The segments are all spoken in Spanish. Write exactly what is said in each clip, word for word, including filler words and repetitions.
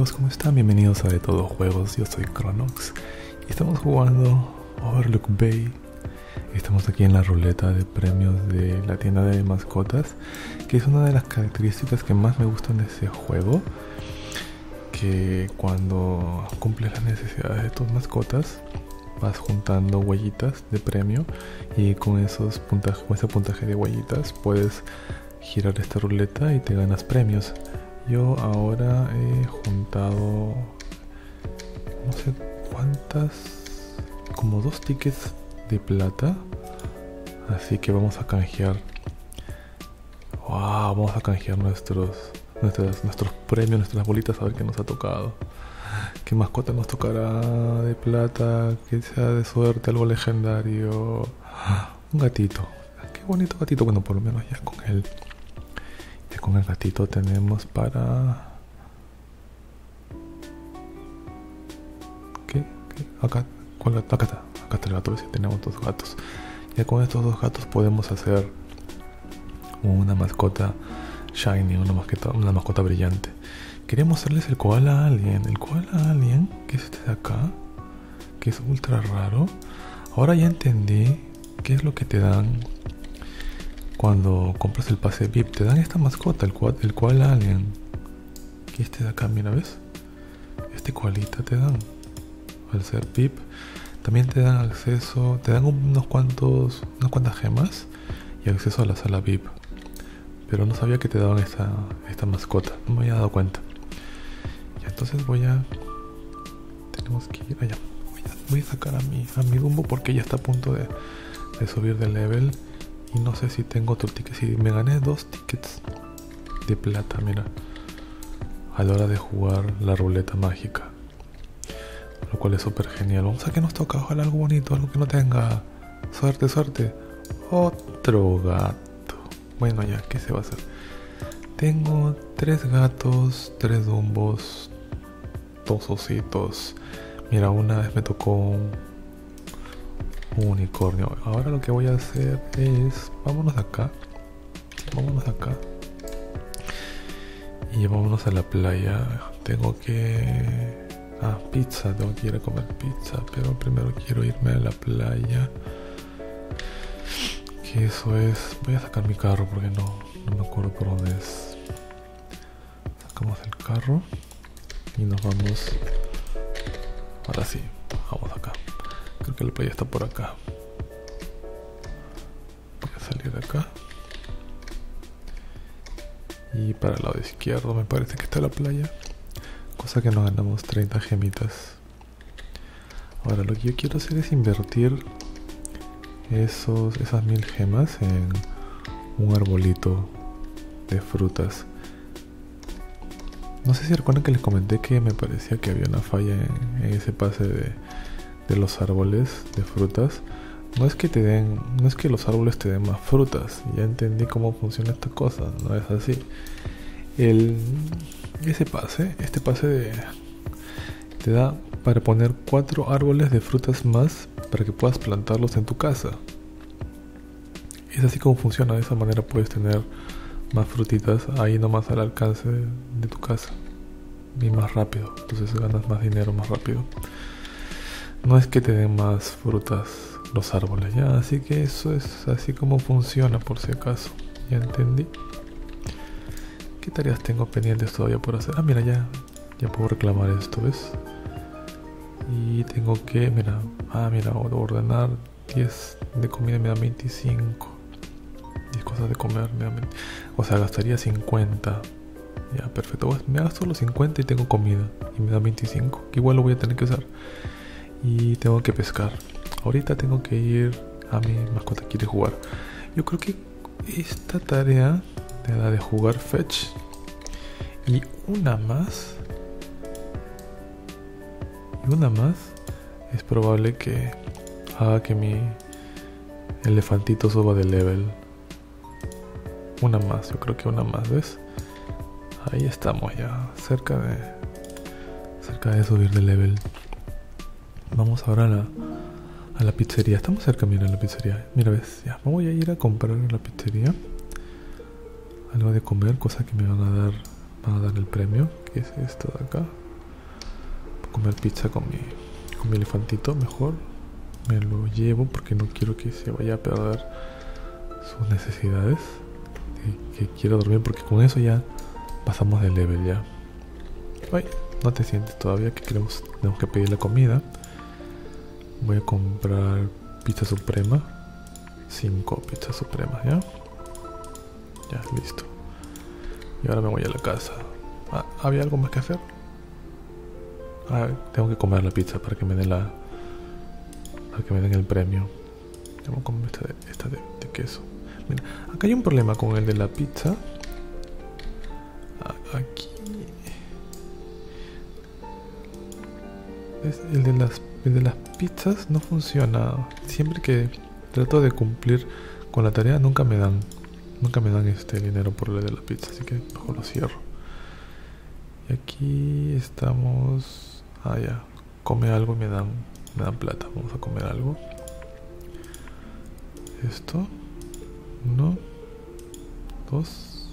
amigos, ¿cómo están? Bienvenidos a De Todo Juegos, yo soy Cronox y estamos jugando Overlook Bay. Estamos aquí en la ruleta de premios de la tienda de mascotas, que es una de las características que más me gustan de ese juego, que cuando cumples las necesidades de tus mascotas vas juntando huellitas de premio y con esos puntajes, con ese puntaje de huellitas puedes girar esta ruleta y te ganas premios. Yo ahora he juntado no sé cuántas, como dos tickets de plata, así que vamos a canjear. Wow, vamos a canjear nuestros nuestros, nuestros premios, nuestras bolitas, a ver qué nos ha tocado. ¿Qué mascota nos tocará de plata? Que sea de suerte, algo legendario. Un gatito. Qué bonito gatito. Bueno, por lo menos ya con él. Ya con el gatito tenemos para... ¿Qué? ¿Qué? Acá. ¿Cuál gato? Acá está. Acá está el gato. Si tenemos dos gatos. Ya con estos dos gatos podemos hacer una mascota shiny, una mascota, una mascota brillante. Quería mostrarles el koala alien. El koala alien, que es este de acá, que es ultra raro. Ahora ya entendí qué es lo que te dan cuando compras el pase V I P. Te dan esta mascota, el, koala, el koala alien. Que este de acá, mira, ¿ves? Este koalita te dan al ser V I P. También te dan acceso, te dan unos cuantos, unas cuantas gemas y acceso a la sala V I P. Pero no sabía que te daban esta, esta mascota, no me había dado cuenta. Y entonces voy a... Tenemos que ir allá. Voy a, voy a sacar a mi, a mi Dumbo porque ya está a punto de, de subir de level. Y no sé si tengo otro ticket. Si me gané dos tickets de plata, mira, a la hora de jugar la ruleta mágica. Lo cual es súper genial. Vamos a que nos toca, ojalá algo bonito, algo que no tenga. Suerte, suerte. Otro gato. Bueno, ya, ¿qué se va a hacer? Tengo tres gatos, tres dumbos, dos ositos. Mira, una vez me tocó un, un unicornio. Ahora lo que voy a hacer es... Vámonos acá. Vámonos acá. Y vámonos a la playa. Tengo que... Ah, pizza. Tengo que ir a comer pizza. Pero primero quiero irme a la playa. Que eso es... Voy a sacar mi carro porque no, no me acuerdo por dónde es. Sacamos el carro y nos vamos. Ahora sí, vamos acá. Creo que la playa está por acá. Voy a salir de acá. Y para el lado izquierdo me parece que está la playa. Cosa que nos ganamos treinta gemitas. Ahora lo que yo quiero hacer es invertir Esos, esas mil gemas en un arbolito de frutas. No sé si recuerdan que les comenté que me parecía que había una falla en, en ese pase de, de los árboles de frutas. No es que te den, no es que los árboles te den más frutas. Ya entendí cómo funciona esta cosa. No es así. El, ese pase, este pase de, te da para poner cuatro árboles de frutas más para que puedas plantarlos en tu casa. Es así como funciona. De esa manera puedes tener más frutitas ahí nomás al alcance de, de tu casa y más rápido. Entonces ganas más dinero más rápido. No es que te den más frutas los árboles, ya. Así que eso es así como funciona, por si acaso. Ya entendí. ¿Qué tareas tengo pendientes todavía por hacer? Ah, mira, ya, ya puedo reclamar esto, ¿ves? Y tengo que, mira, ah, mira, ordenar diez de comida me da veinticinco. diez cosas de comer me da veinte. O sea, gastaría cincuenta. Ya, perfecto. Pues me gasto los cincuenta y tengo comida. Y me da veinticinco. Que igual lo voy a tener que usar. Y tengo que pescar. Ahorita tengo que ir a mi mascota quiere jugar. Yo creo que esta tarea de la de jugar fetch y una más... Y una más es probable que haga que mi elefantito suba de level. Una más, yo creo que una más, ¿ves? Ahí estamos ya, cerca de cerca de subir de level. Vamos ahora a la, a la pizzería. Estamos cerca, mira, a la pizzería. Mira, ¿ves? Ya, voy a ir a comprar en la pizzería algo de comer, cosa que me van a dar van a dar el premio, que es esto de acá. comer pizza con mi, con mi elefantito. Mejor me lo llevo porque no quiero que se vaya a perder sus necesidades. Que, que quiero dormir porque con eso ya pasamos de level ya. Ay, no te sientes todavía que queremos, tenemos que pedir la comida. Voy a comprar pizza suprema. Cinco pizzas supremas, ¿ya? Ya, listo. Y ahora me voy a la casa. Ah, ¿había algo más que hacer? Ah, tengo que comer la pizza para que me den la... Para que me den el premio. Tengo que comer esta de, esta de, de queso. Mira, acá hay un problema con el de la pizza. Aquí... Es el de las, el de las pizzas no funciona. Siempre que trato de cumplir con la tarea nunca me dan nunca me dan este dinero por el de la pizza, así que mejor lo cierro. Y aquí estamos. Ah, ya. Come algo y me dan me dan plata. Vamos a comer algo. Esto. Uno. Dos.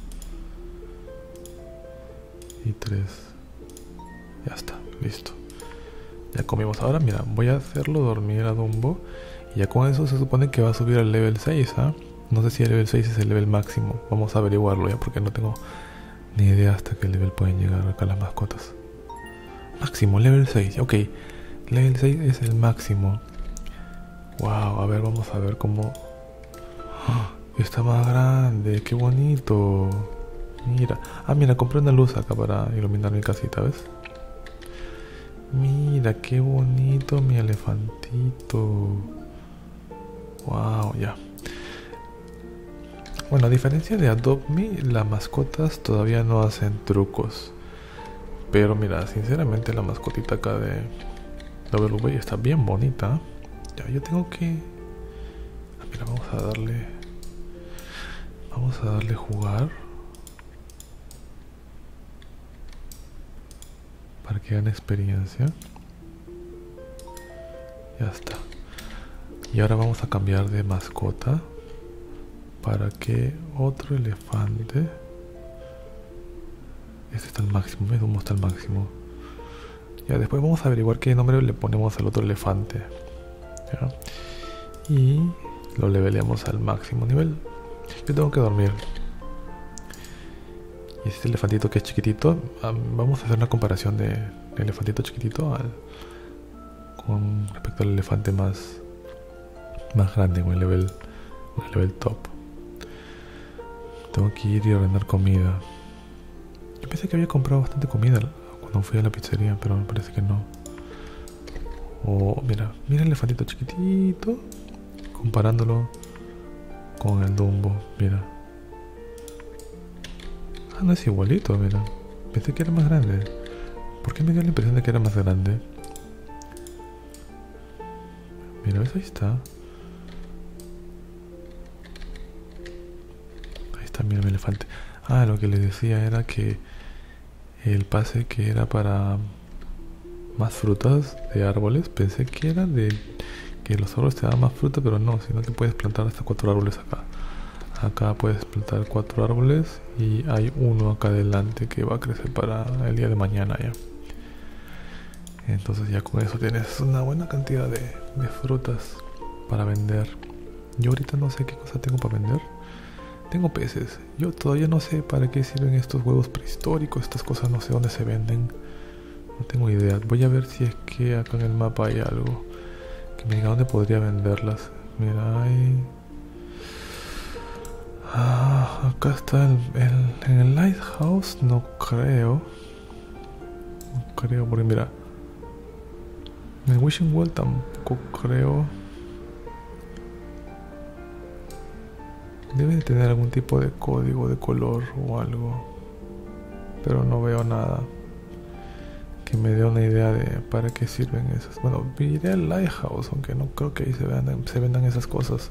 Y tres. Ya está, listo. Ya comimos. Ahora mira, voy a hacerlo dormir a Dumbo. Y ya con eso se supone que va a subir al level seis, ¿ah? ¿eh? No sé si el level seis es el level máximo. Vamos a averiguarlo ya porque no tengo ni idea hasta qué level pueden llegar acá las mascotas. Máximo, level seis. Ok, level seis es el máximo. Wow, a ver, vamos a ver cómo... ¡Oh! Está más grande, qué bonito. Mira. Ah, mira, compré una luz acá para iluminar mi casita, ¿ves? Mira, qué bonito mi elefantito. Wow, ya. Bueno, a diferencia de Adopt Me, las mascotas todavía no hacen trucos. Pero mira, sinceramente la mascotita acá de W W está bien bonita. Ya, yo tengo que... Ah, mira, vamos a darle... Vamos a darle jugar. Para que gane experiencia. Ya está. Y ahora vamos a cambiar de mascota. Para que otro elefante... Este está al máximo, ¿ves? Dumbo está al máximo. Ya, después vamos a averiguar qué nombre le ponemos al otro elefante. ¿Ya? Y lo leveleamos al máximo nivel. Yo tengo que dormir. Y este elefantito que es chiquitito, um, vamos a hacer una comparación de el elefantito chiquitito al, con respecto al elefante más más grande, con el level, con el level top. Tengo que ir y ordenar comida. Yo pensé que había comprado bastante comida cuando fui a la pizzería, pero me parece que no. Oh, mira, mira el elefantito chiquitito comparándolo con el Dumbo, mira. Ah, no es igualito, mira. Pensé que era más grande. ¿Por qué me dio la impresión de que era más grande? Mira, ¿ves? Ahí está. Ahí está, mira el elefante. Ah, lo que les decía era que el pase que era para más frutas de árboles, pensé que era de que los árboles te daban más fruta, pero no, sino que puedes plantar hasta cuatro árboles acá. Acá puedes plantar cuatro árboles y hay uno acá adelante que va a crecer para el día de mañana ya. Entonces ya con eso tienes una buena cantidad de, de frutas para vender. Yo ahorita no sé qué cosa tengo para vender. Tengo peces. Yo todavía no sé para qué sirven estos huevos prehistóricos. Estas cosas no sé dónde se venden. No tengo idea. Voy a ver si es que acá en el mapa hay algo que me diga dónde podría venderlas. Mira, hay... Ah, acá está el, el, en el Lighthouse. No creo. No creo, porque mira, en el Wishing Well tampoco creo. Debe de tener algún tipo de código de color o algo, pero no veo nada que me dé una idea de para qué sirven esas. Bueno, iré al Lighthouse, aunque no creo que ahí se vendan, se vendan esas cosas.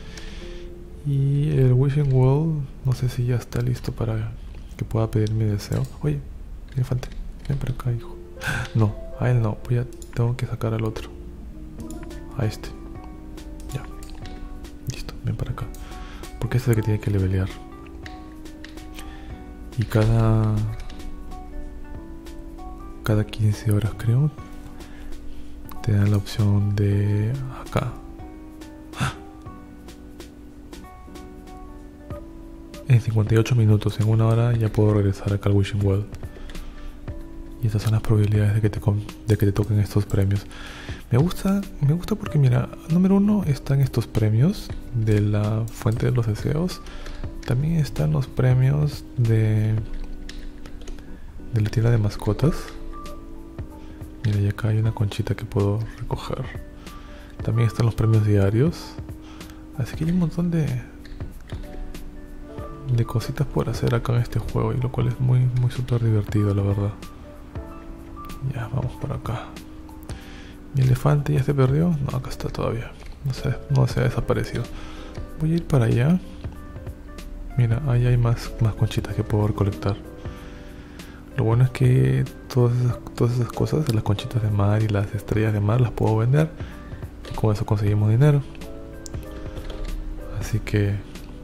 Y el Wishing Well, no sé si ya está listo para que pueda pedir mi deseo. Oye, elefante, ven para acá, hijo. No, a él no, voy a, tengo que sacar al otro. A este. Ya. Listo, ven para acá. Porque este es el que tiene que levelear. Y cada... cada quince horas creo te dan la opción de acá. En cincuenta y ocho minutos, en una hora ya puedo regresar acá al Wishing Well. Y estas son las probabilidades de que te, de que te toquen estos premios. Me gusta, me gusta porque mira, número uno están estos premios de la fuente de los deseos. También están los premios de, de la tienda de mascotas. Mira, y acá hay una conchita que puedo recoger. También están los premios diarios. Así que hay un montón de, de cositas por hacer acá en este juego. Y lo cual es muy, muy súper divertido, la verdad. Ya, vamos por acá. ¿Mi elefante ya se perdió? No, acá está todavía. No sé, no se ha desaparecido. Voy a ir para allá. Mira, ahí hay más, más conchitas que puedo recolectar. Lo bueno es que todas esas, todas esas cosas, las conchitas de mar y las estrellas de mar, las puedo vender. Y con eso conseguimos dinero. Así que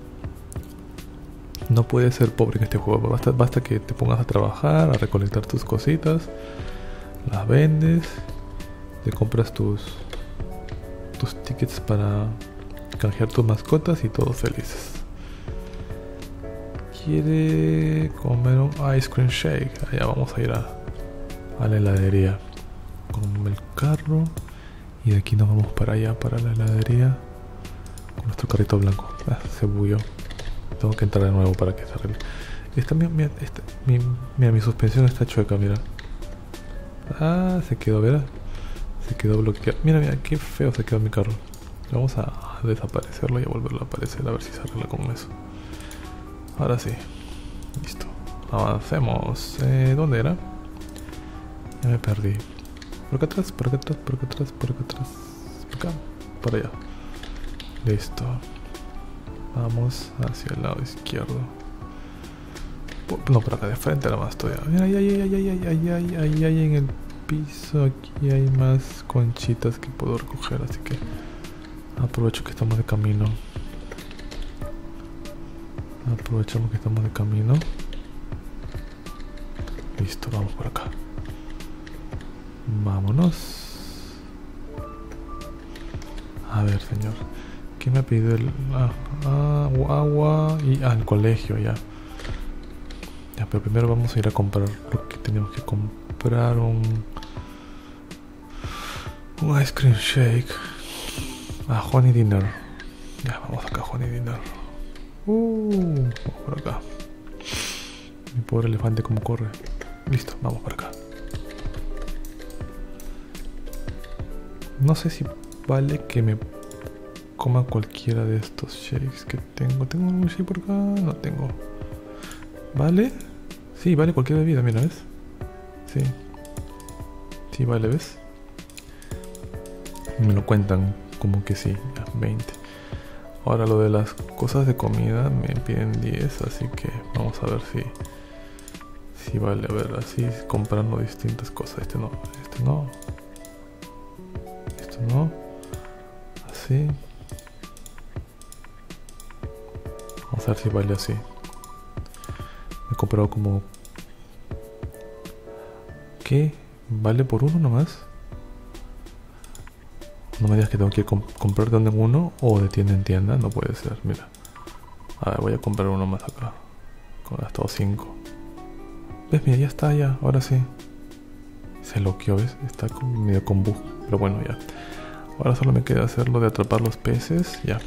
no puedes ser pobre en este juego. Basta, basta que te pongas a trabajar, a recolectar tus cositas. Las vendes, te compras tus tus tickets para canjear tus mascotas y todos felices. Quiere comer un ice cream shake. Allá vamos a ir a, a la heladería con el carro y de aquí nos vamos para allá, para la heladería con nuestro carrito blanco. Ah, se bulló. Tengo que entrar de nuevo para que se arregle. Esta, mira, mira, esta, mi, mira, mi suspensión está chueca, mira. Ah, se quedó, ¿verdad? Se quedó bloqueado. Mira, mira, qué feo se quedó mi carro. Vamos a desaparecerlo y a volverlo a aparecer. A ver si se arregla con eso. Ahora sí. Listo. Avancemos. Eh, ¿Dónde era? Ya me perdí. Por acá atrás, por acá atrás, por acá atrás, por acá atrás. Por acá, por allá. Listo. Vamos hacia el lado izquierdo. No, por acá de frente nada más todavía. Mira, ahí, ahí, ahí, ahí, ahí, ahí, ahí, ahí en el piso. Aquí hay más conchitas que puedo recoger, así que aprovecho que estamos de camino. Aprovechamos que estamos de camino. Listo, vamos por acá. Vámonos. A ver, señor. ¿Quién me ha pedido el ah, ah, agua y ah, el colegio ya? Ya, pero primero vamos a ir a comprar lo que tenemos que comprar. Un un ice cream shake. Ah, honey dinner. Ya, vamos acá, honey dinner. Uh, vamos por acá. Mi pobre elefante como corre. Listo, vamos por acá. No sé si vale que me coma cualquiera de estos shakes que tengo. ¿Tengo un shake por acá? No tengo. ¿Vale? Sí, vale cualquier bebida, mira, ¿ves? Sí. Sí, vale, ¿ves? Me lo cuentan como que sí, ya, veinte. Ahora lo de las cosas de comida me piden diez, así que vamos a ver si si vale, a ver, así comprando distintas cosas. Este no, este no. Esto no. Así. Vamos a ver si vale así. Me he comprado como... ¿Qué? ¿Vale por uno nomás? No me digas que tengo que comp comprar de donde en uno o de tienda en tienda. No puede ser, mira. A ver, voy a comprar uno más acá. He gastado cinco. ¿Ves? Mira, ya está, ya. Ahora sí. Se loqueó, ¿ves? Está con, medio con bug. Pero bueno, ya. Ahora solo me queda hacerlo de atrapar los peces. Ya.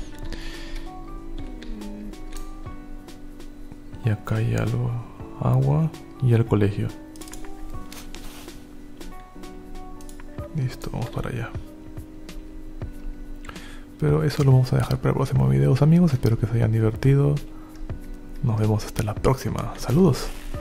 Y acá hay algo. Agua y el colegio. Listo, vamos para allá. Pero eso lo vamos a dejar para el próximo video, amigos. Espero que se hayan divertido. Nos vemos hasta la próxima. Saludos.